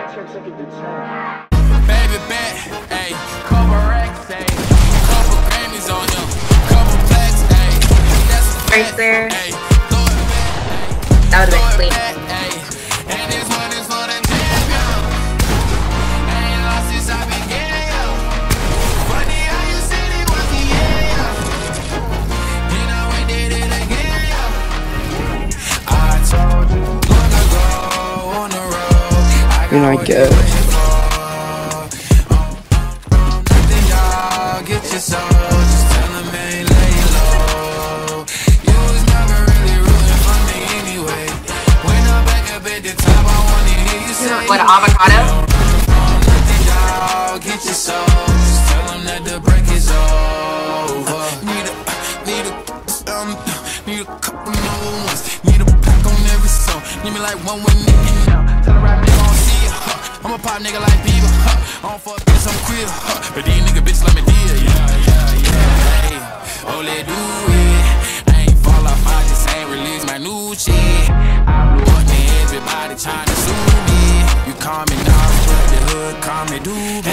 Baby bet, ayy, couple racks, ayy, couple Grammys on him, couple plaques, ayy, that's a Right there. ayy, That would have been clean. and this one is for the champion. I ain't lost since I began. Funny how you said it was the yeah. Then I went did it again. I told you long ago on the road. And I guess. Get your soul, just tell him ain't lay low. You was never really rooting for me anyway. When I'm back up at the top, I wanna hear you say, What, avocado? nothing, dog. Get your soul, just tell him that the break is over. Need a couple more ones. Need a pack on every song. Need me like one with Nicky now. Tell a rap nigga I don't see ya. I'm a pop nigga like Bieber. I don't fuck bitch, I'm queer. But these nigga bitch let me deal. Hey, oh, let do it. I ain't fall off, I just ain't release my new shit. I blew up and everybody trying to sue me. You call me Nas, but the hood call me Doobie.